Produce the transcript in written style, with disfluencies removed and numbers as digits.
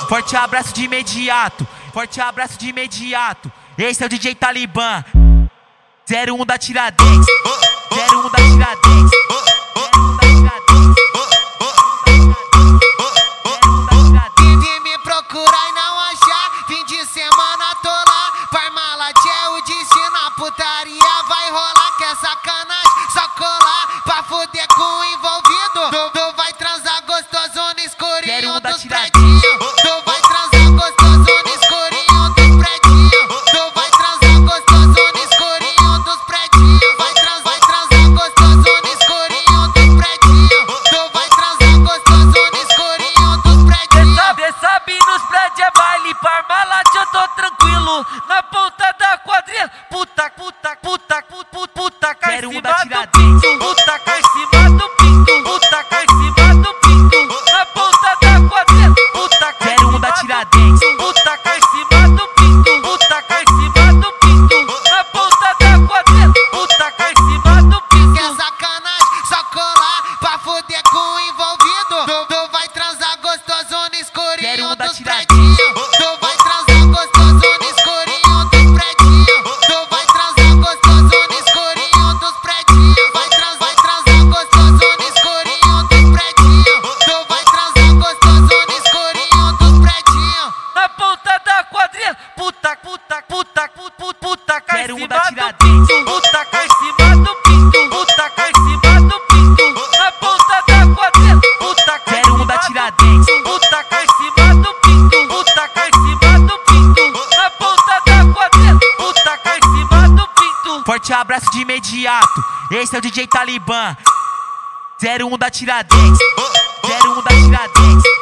Forte abraço de imediato, forte abraço de imediato. Esse é o DJ Talibã, 01 da Tiradentes, 01 da Tiradentes, 01 da Tiradentes. Vim me procurar e não achar, fim de semana tô lá. Parmalat é o destino, a putaria vai rolar. Que é sacanagem, só colar pra fuder com o envolvido. Tu vai transar gostoso no escurinho dos predinhos. Tu vai transar gostoso no escurinho dos predinhos. Tu vai transar gostoso no escurinho dos predinhos. Vai transar gostoso no escurinho dos predinhos. Tu vai transar gostoso no escurinho dos predinhos. Cê sabe nos prédios é baile, Parmalat eu tô tranquilo. Na ponta da quadrilha, puta, cai em cima do pinto. Puta, cai em cima do pinto. Puta, cai em cima do pinto. Na ponta da quadrilha, puta, cai em cima do pinto. Puta, cai em cima do pinto. Puta, cai em cima do pinto. Na ponta da quadrilha, puta, cai em cima do pinto. Que é sacanagem, só colar pra fuder com o envolvido. Tu vai transar gostoso no escurinho dos predinhos. Tu vai transar gostoso no escurinho dos predinhos. Tu vai transar gostoso no escurinho dos predinhos. Vai transar gostoso no escurinho dos predinhos. Tu vai transar gostoso no escurinho dos predinhos. Na ponta da quadrilha, puta, cai em 01 cima da do Tiradentes. pinto. Puta, cai em cima do pinto. Puta, cai em cima do pinto. Na ponta da quadrilha, puta, cai em 01 cima da do Tiradentes. pinto. Puta, cai em cima do pinto. Puta, cai em cima do pinto. Na ponta da quadrilha, puta, cai em cima do pinto. Forte abraço de imediato. Esse é o DJ Talibã, 01 da Tiradentes, 01 da Tiradentes.